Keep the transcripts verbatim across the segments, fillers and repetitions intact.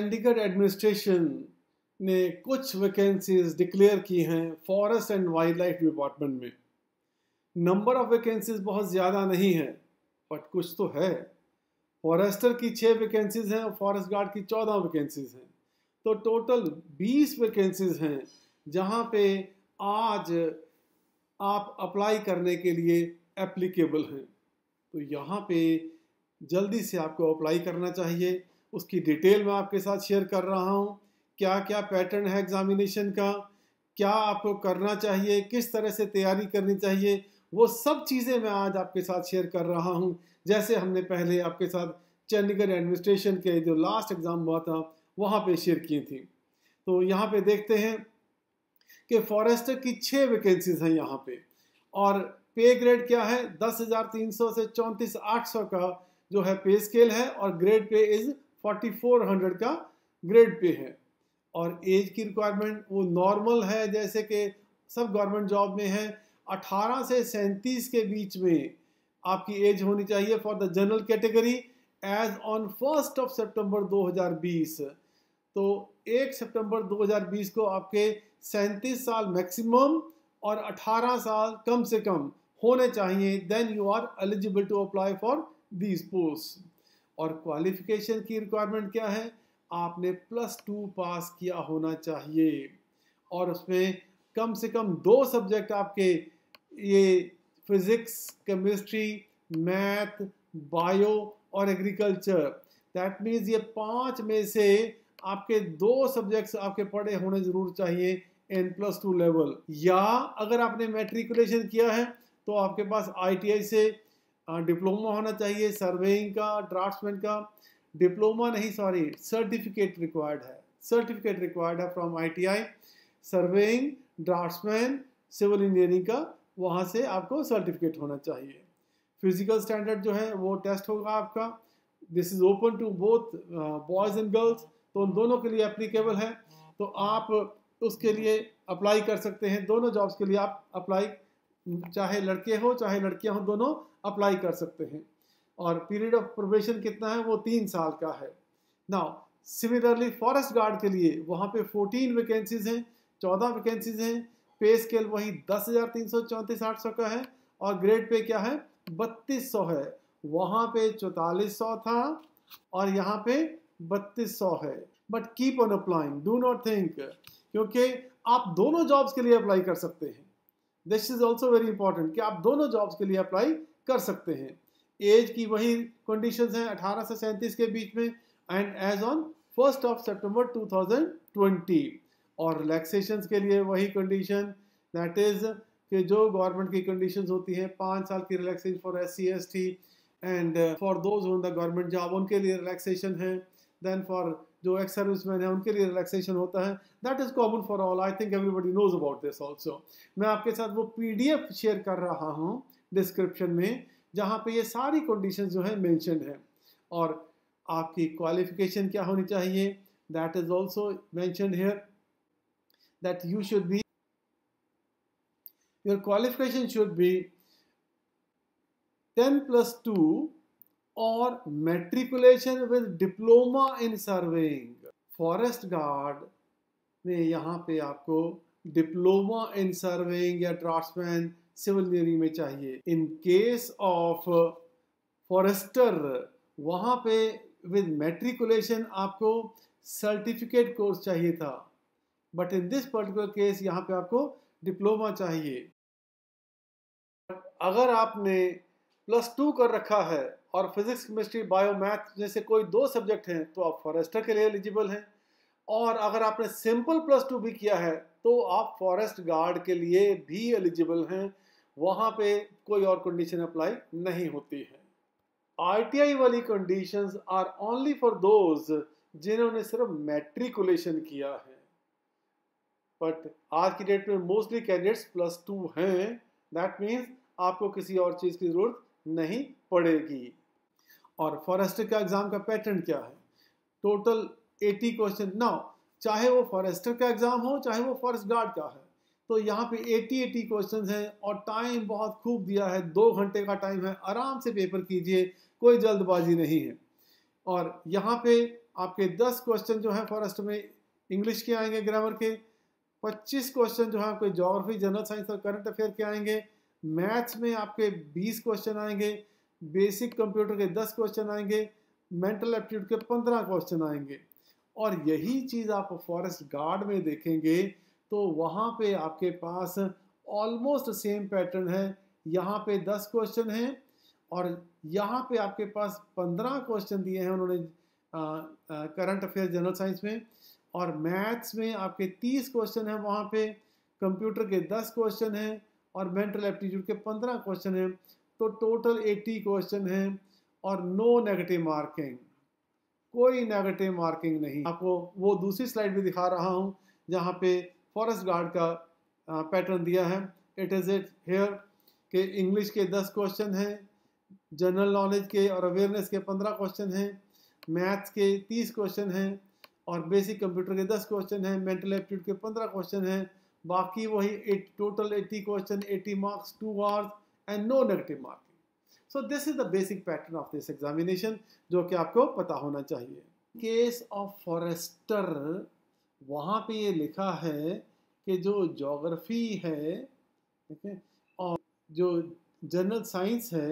Chandigarh administration ने कुछ vacancies declare की हैं forest and wildlife department में। नंबर ऑफ वैकेंसीज बहुत ज़्यादा नहीं है, बट कुछ तो है। फॉरेस्टर की छः वैकेंसीज हैं और फॉरेस्ट गार्ड की चौदह वैकेंसीज हैं, तो टोटल बीस वैकेंसीज हैं जहां पे आज आप अप्लाई करने के लिए एप्लीकेबल हैं। तो यहाँ पे जल्दी से आपको अप्लाई करना चाहिए। उसकी डिटेल मैं आपके साथ शेयर कर रहा हूँ। क्या क्या पैटर्न है एग्जामिनेशन का, क्या आपको करना चाहिए, किस तरह से तैयारी करनी चाहिए, वो सब चीज़ें मैं आज आपके साथ शेयर कर रहा हूँ, जैसे हमने पहले आपके साथ चंडीगढ़ एडमिनिस्ट्रेशन के जो लास्ट एग्ज़ाम हुआ था वहाँ पे शेयर की थी। तो यहाँ पे देखते हैं कि फॉरेस्टर की छः वैकेंसीज हैं यहाँ पे, और पे ग्रेड क्या है, दस हज़ार तीन सौ से चौंतीस आठ सौ का जो है पे स्केल है, और grade pay is forty four hundred का ग्रेड पे है। और एज की रिक्वायरमेंट वो नॉर्मल है, जैसे कि सब गवर्नमेंट जॉब में है। अठारह से सैंतीस के बीच में आपकी एज होनी चाहिए for the general category age on first of सितंबर दो हज़ार बीस। तो एक सितंबर दो हज़ार बीस को आपके सैंतीस साल मैक्सिमम और अठारह साल कम से कम होने चाहिए, then you are eligible to apply for these post. और क्वालिफिकेशन की रिक्वायरमेंट क्या है, आपने प्लस टू पास किया होना चाहिए, और उसमें कम से कम दो सब्जेक्ट आपके ये फिज़िक्स, केमिस्ट्री, मैथ, बायो और एग्रीकल्चर, दैट मीन्स ये पांच में से आपके दो सब्जेक्ट्स आपके पढ़े होने ज़रूर चाहिए इन प्लस टू लेवल। या अगर आपने मैट्रिकुलेशन किया है तो आपके पास आईटीआई से डिप्लोमा होना चाहिए, सर्वेइंग का, ड्राफ्ट्समैन का। डिप्लोमा नहीं, सॉरी, सर्टिफिकेट रिक्वायर्ड है, सर्टिफिकेट रिक्वायर्ड है from ITI, surveying, draftsman, civil engineering का, वहाँ से आपको सर्टिफिकेट होना चाहिए। फिजिकल स्टैंडर्ड जो है वो टेस्ट होगा आपका। This is open to both boys and girls, तो उन दोनों के लिए एप्लीकेबल है। तो आप उसके लिए अप्लाई कर सकते हैं, दोनों जॉब्स के लिए आप अप्लाई, चाहे लड़के हो चाहे लड़कियां हो, दोनों अप्लाई कर सकते हैं। और पीरियड ऑफ प्रोबेशन कितना है, वो तीन साल का है। नाउ सिमिलरली फॉरेस्ट गार्ड के लिए वहाँ पे फोर्टीन वैकेंसीज हैं, चौदह वैकेंसीज हैं। पे स्केल वही दस हज़ार तीन सौ चौंतीस आठ सौ का है, और ग्रेड पे क्या है, बत्तीस सौ है। वहाँ पे चौतालीस सौ था और यहाँ पे बत्तीस सौ है। But keep on applying, do not think, क्योंकि आप दोनों जॉब्स के लिए अप्लाई कर सकते हैं। This is also very important कि आप दोनों जॉब्स के लिए अप्लाई कर सकते हैं। एज की वही कंडीशंस हैं, अठारह से सैंतीस के बीच में, and age on first of September two thousand twenty. और रिलैक्सेशन के लिए वही कंडीशन, दैट इज कि जो गवर्नमेंट की कंडीशंस होती हैं, पाँच साल की relaxation for S C S T and for those in the government job, उनके लिए रिलैक्सेशन है। देन फॉर जो एक्स सर्विसमैन है उनके लिए रिलैक्सेशन होता है। That is common for all, I think everybody knows about this also. मैं आपके साथ वो पीडीएफ शेयर कर रहा हूँ डिस्क्रिप्शन में, जहाँ पे ये सारी कंडीशंस जो है मेंशन है। और आपकी क्वालिफिकेशन क्या होनी चाहिए, that is also mentioned here, that you should be, your qualification should be ten plus two और matriculation with diploma in surveying. Forest guard में यहाँ पे आपको डिप्लोमा इन सर्वेइंग या ड्राफ्ट्समैन सिविल इंजीनियरिंग में चाहिए। इन केस ऑफ फॉरेस्टर वहाँ पे विद मैट्रिकुलेशन आपको सर्टिफिकेट कोर्स चाहिए था, but in this particular case यहाँ पे आपको डिप्लोमा चाहिए। अगर आपने प्लस टू कर रखा है और फिजिक्स, केमिस्ट्री, बायो, मैथ जैसे कोई दो सब्जेक्ट हैं तो आप फॉरेस्टर के लिए एलिजिबल हैं। और अगर आपने सिंपल प्लस टू भी किया है तो आप फॉरेस्ट गार्ड के लिए भी एलिजिबल हैं, वहाँ पे कोई और कंडीशन अप्लाई नहीं होती है। आईटीआई वाली conditions are only for those जिन्होंने सिर्फ मैट्रिकुलेशन किया है, बट आज की डेट में मोस्टली कैंडिडेट्स प्लस टू हैं। दैट मीन्स आपको किसी और चीज़ की ज़रूरत नहीं पड़ेगी। और फॉरेस्टर का एग्ज़ाम का पैटर्न क्या है, टोटल अस्सी क्वेश्चन। नाउ चाहे वो फॉरेस्टर का एग्ज़ाम हो चाहे वो फॉरेस्ट गार्ड का है, तो यहाँ पे अस्सी अस्सी क्वेश्चन हैं और टाइम बहुत खूब दिया है, दो घंटे का टाइम है, आराम से पेपर कीजिए, कोई जल्दबाजी नहीं है। और यहाँ पे आपके दस क्वेश्चन जो है फॉरेस्ट में इंग्लिश के आएंगे ग्रामर के, पच्चीस क्वेश्चन जो है आपके ज्योग्राफी, जनरल साइंस और करंट अफेयर के आएंगे। मैथ्स में आपके बीस क्वेश्चन आएंगे, बेसिक कंप्यूटर के दस क्वेश्चन आएंगे, मेंटल एप्टीट्यूड के पंद्रह क्वेश्चन आएंगे। और यही चीज़ आप फॉरेस्ट गार्ड में देखेंगे तो वहाँ पे आपके पास ऑलमोस्ट सेम पैटर्न है। यहाँ पे दस क्वेश्चन हैं और यहाँ पे आपके पास पंद्रह क्वेश्चन दिए हैं उन्होंने करंट अफेयर जनरल साइंस में, और मैथ्स में आपके तीस क्वेश्चन हैं, वहाँ पे कंप्यूटर के दस क्वेश्चन हैं और मेंटल एप्टीट्यूड के पंद्रह क्वेश्चन हैं। तो टोटल अस्सी क्वेश्चन हैं और नो नेगेटिव मार्किंग, कोई नेगेटिव मार्किंग नहीं। आपको वो दूसरी स्लाइड भी दिखा रहा हूँ जहाँ पे फॉरेस्ट गार्ड का पैटर्न दिया है। इट इज़ इट हेयर के इंग्लिश के दस क्वेश्चन हैं, जनरल नॉलेज के और अवेयरनेस के पंद्रह क्वेश्चन हैं, मैथ्स के तीस क्वेश्चन हैं और बेसिक कंप्यूटर के दस क्वेश्चन हैं, मेंटल एप्टीट्यूड के पंद्रह क्वेश्चन हैं। बाकी वही एट टोटल अस्सी क्वेश्चन, अस्सी marks, two hours and no negative marking. So this is the basic pattern of this examination जो कि आपको पता होना चाहिए। केस ऑफ फॉरेस्टर वहाँ पे ये लिखा है कि जो ज्योग्राफी है, ठीक है, और जो जनरल साइंस है,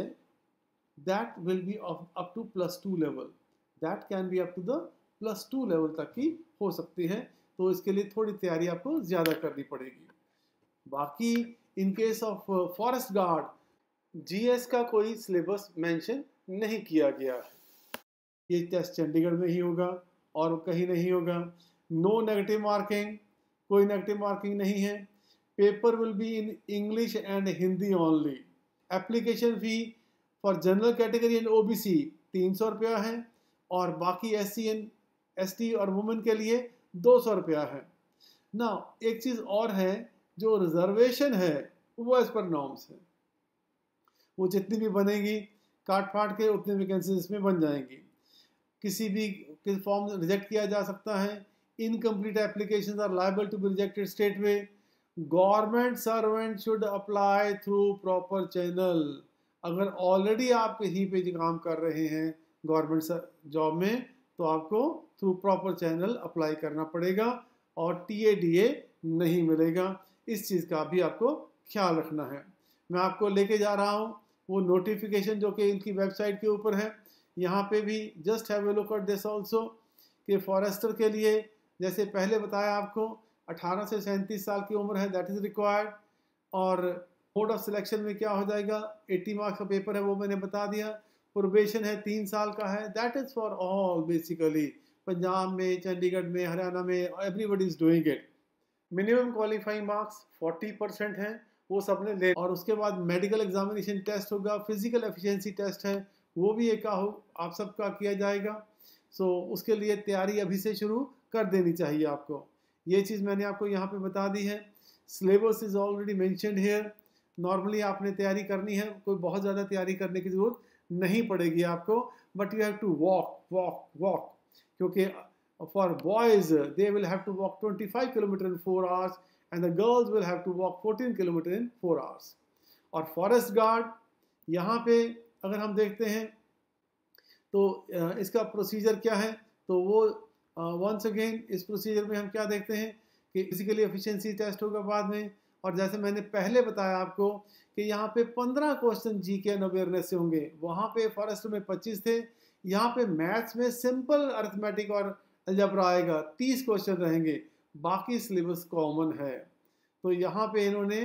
that will be up to plus two level, that can be up to the plus two level तक की हो सकती है। तो इसके लिए थोड़ी तैयारी आपको ज़्यादा करनी पड़ेगी। बाकी in case of forest guard GS का कोई सिलेबस मेंशन नहीं किया गया है। ये टेस्ट चंडीगढ़ में ही होगा और कहीं नहीं होगा। नो नेगेटिव मार्किंग, कोई नेगेटिव मार्किंग नहीं है। Paper will be in English and Hindi only. Application fee for general category and OBC तीन सौ रुपया है और बाकी S C and S T और वुमेन के लिए दो सौ रुपया है ना। एक चीज़ और है, जो रिजर्वेशन है वो एज पर नॉर्म्स है, वो जितनी भी बनेगी काट फाट के उतनी वैकेंसीज इसमें बन जाएंगी। किसी भी किसी फॉर्म रिजेक्ट किया जा सकता है। Incomplete applications are liable to be rejected straight way. Government servant should apply through proper channel. अगर ऑलरेडी आप कहीं पे काम कर रहे हैं गवर्नमेंट जॉब में तो आपको थ्रू प्रॉपर चैनल अप्लाई करना पड़ेगा और टी ए डी ए नहीं मिलेगा। इस चीज़ का भी आपको ख्याल रखना है। मैं आपको लेके जा रहा हूँ वो नोटिफिकेशन जो कि इनकी वेबसाइट के ऊपर है। यहाँ पे भी just have a look at this also कि फॉरेस्टर के लिए जैसे पहले बताया आपको अठारह से सैंतीस साल की उम्र है, दैट इज़ रिक्वायर्ड। और मोड ऑफ सिलेक्शन में क्या हो जाएगा, अस्सी मार्क्स का पेपर है वो मैंने बता दिया। प्रोबेशन है तीन साल का है, that is for all basically. Punjab में, चंडीगढ़ में, हरियाणा में, everybody is doing it. Minimum qualifying marks चालीस परसेंट हैं, वो सबने ले। और उसके बाद मेडिकल एग्जामिनेशन टेस्ट होगा, फिजिकल एफिशिएंसी टेस्ट है वो भी एक आप सबका किया जाएगा। सो so, उसके लिए तैयारी अभी से शुरू कर देनी चाहिए आपको। ये चीज़ मैंने आपको यहाँ पे बता दी है। Syllabus is already mentioned here. Normally आपने तैयारी करनी है, कोई बहुत ज़्यादा तैयारी करने की ज़रूरत नहीं पड़ेगी आपको, but you have to walk walk walk क्योंकि for boys they will have to walk पच्चीस kilometre in four hours and the girls will have to walk चौदह किलोमीटर इन फोर आवर्स। और फॉरेस्ट गार्ड यहाँ पे अगर हम देखते हैं तो इसका प्रोसीजर क्या है, तो वो वंस अगेन इस प्रोसीजर में हम क्या देखते हैं कि फिजिकली एफिशिएंसी टेस्ट होगा बाद में। और जैसे मैंने पहले बताया आपको कि यहाँ पे पंद्रह क्वेश्चन जी के एंड अवेयरनेस से होंगे, वहाँ पे फॉरेस्ट में पच्चीस थे। यहाँ पे मैथ्स में सिंपल अरिथमेटिक और अलजेब्रा आएगा, तीस क्वेश्चन रहेंगे, बाकी सिलेबस कॉमन है। तो यहाँ पे इन्होंने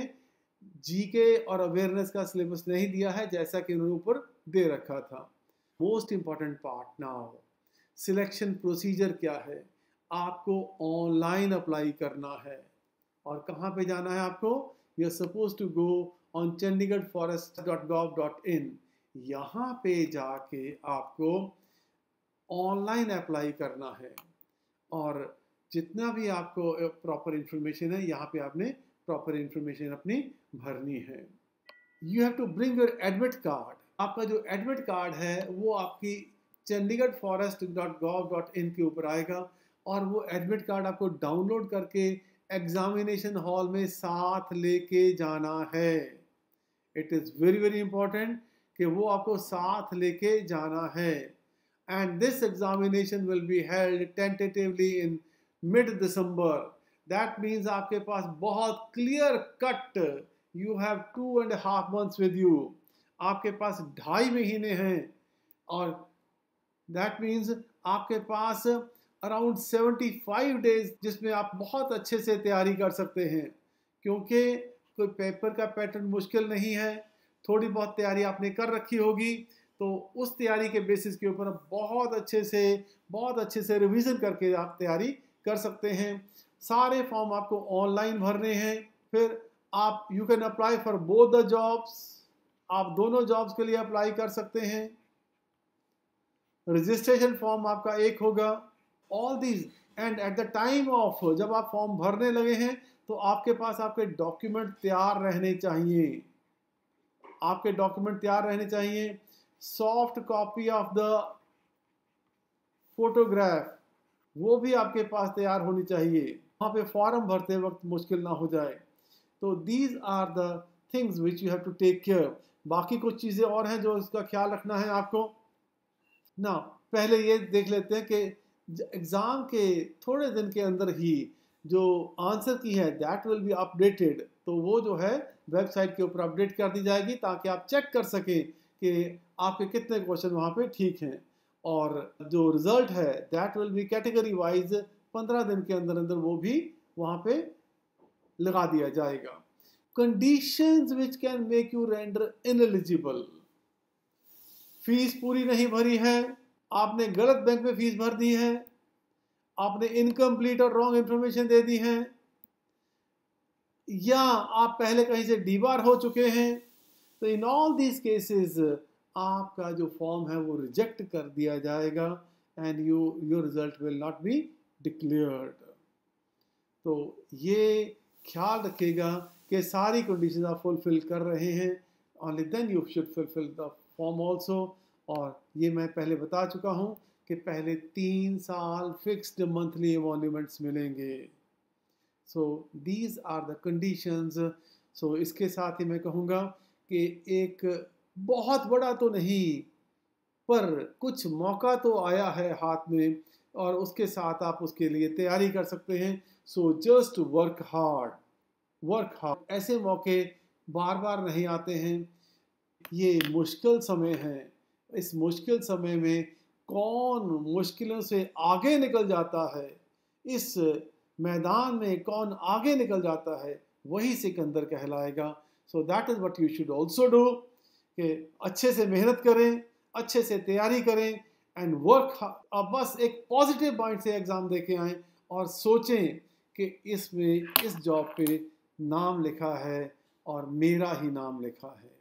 जीके और अवेयरनेस का सिलेबस नहीं दिया है जैसा कि उन्होंने ऊपर दे रखा था। Most important part now, selection procedure क्या है। आपको ऑनलाइन अप्लाई करना है और कहाँ पे जाना है आपको, you are suppose to go on Chandigarh forest dot gov dot in. यहाँ पे जाके आपको ऑनलाइन अप्लाई करना है और जितना भी आपको प्रॉपर इंफॉर्मेशन है यहाँ पे आपने प्रॉपर इंफॉर्मेशन अपनी भरनी है। You have to bring your admit card. आपका जो एडमिट कार्ड है वो आपकी Chandigarh forest dot gov dot in के ऊपर आएगा और वो एडमिट कार्ड आपको डाउनलोड करके एग्जामिनेशन हॉल में साथ लेके जाना है। It is very very important कि वो आपको साथ लेके जाना है। and this examination will be held tentatively in mid December. That means आपके पास बहुत clear cut, you have two and a half months with you. आपके पास ढाई महीने हैं और that means आपके पास अराउंड सेवेंटी फाइव डेज जिसमें आप बहुत अच्छे से तैयारी कर सकते हैं, क्योंकि कोई पेपर का पैटर्न मुश्किल नहीं है, थोड़ी बहुत तैयारी आपने कर रखी होगी, तो उस तैयारी के बेसिस के ऊपर आप बहुत अच्छे से बहुत अच्छे से रिवीजन करके आप तैयारी कर सकते हैं। सारे फॉर्म आपको ऑनलाइन भरने हैं, फिर आप you can apply for both the jobs, आप दोनों जॉब्स के लिए अप्लाई कर सकते हैं। रजिस्ट्रेशन फॉर्म आपका एक होगा। All these and at the time of जब आप फॉर्म भरने लगे हैं तो आपके पास आपके डॉक्यूमेंट तैयार रहने चाहिए, आपके डॉक्यूमेंट तैयार रहने चाहिए। Soft copy of the photograph वो भी आपके पास तैयार होनी चाहिए, वहाँ पे फॉर्म भरते वक्त मुश्किल ना हो जाए। तो these are the things which you have to take care. बाकी कुछ चीज़ें और हैं जो इसका ख्याल रखना है आपको ना। पहले ये देख लेते हैं कि एग्ज़ाम के थोड़े दिन के अंदर ही जो आंसर की है दैट विल बी अपडेटेड, तो वो जो है वेबसाइट के ऊपर अपडेट कर दी जाएगी ताकि आप चेक कर सकें कि आपके कितने क्वेश्चन वहाँ पे ठीक हैं। और जो रिज़ल्ट है that will be category wise पंद्रह दिन के अंदर अंदर वो भी वहाँ पे लगा दिया जाएगा। Conditions which can make you render ineligible. Fees पूरी नहीं भरी है, आपने गलत बैंक में फीस भर दी है, आपने इनकम्प्लीट और रॉन्ग इंफॉर्मेशन दे दी है, या आप पहले कहीं से डीबार हो चुके हैं, तो इन ऑल दीज केसेस आपका जो फॉर्म है वो रिजेक्ट कर दिया जाएगा and you your result will not be declared. तो ये ख्याल रखिएगा कि सारी कंडीशन आप फुलफिल कर रहे हैं, only then you should fulfil the form also. और ये मैं पहले बता चुका हूँ कि पहले तीन साल फिक्स्ड मंथली एवॉल्यूमेंट्स मिलेंगे। So these are the conditions. So इसके साथ ही मैं कहूँगा कि एक बहुत बड़ा तो नहीं पर कुछ मौका तो आया है हाथ में और उसके साथ आप उसके लिए तैयारी कर सकते हैं। So just work hard, work hard. ऐसे मौके बार बार नहीं आते हैं, ये मुश्किल समय है। इस मुश्किल समय में कौन मुश्किलों से आगे निकल जाता है, इस मैदान में कौन आगे निकल जाता है, वही सिकंदर कहलाएगा। So that is what you should also do, कि अच्छे से मेहनत करें, अच्छे से तैयारी करें एंड वर्क। अब बस एक पॉजिटिव पॉइंट से एग्ज़ाम दे के आएँ और सोचें कि इसमें इस जॉब पे नाम लिखा है और मेरा ही नाम लिखा है।